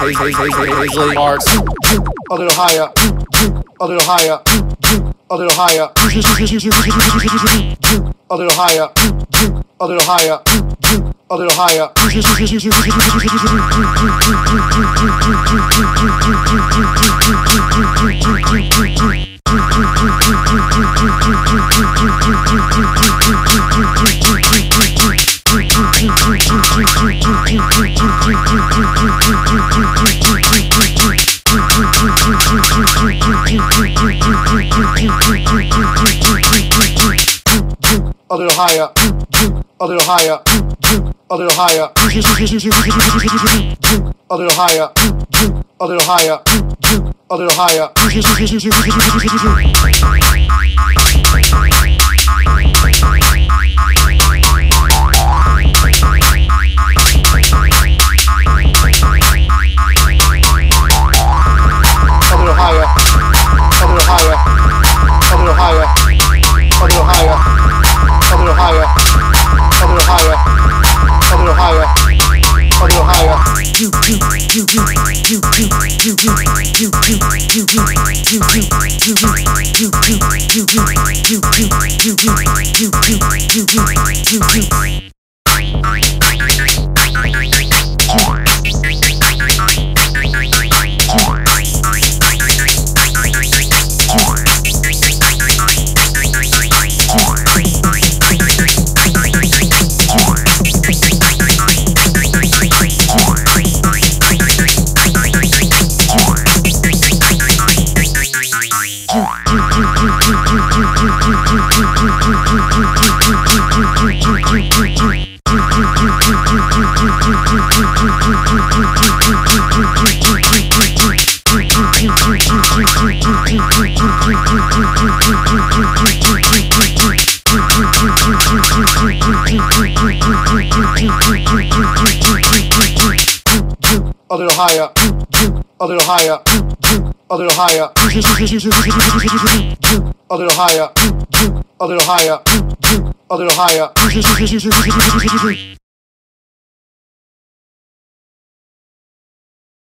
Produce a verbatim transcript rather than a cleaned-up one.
PAISLEY PARKS. A little higher, a little higher, a little higher, a little higher, a little higher, a little higher. A little higher, a little higher, a little higher, a little higher, a little higher, a little higher. A little higher, a little higher, a little higher, a little higher, a little higher, a little higher.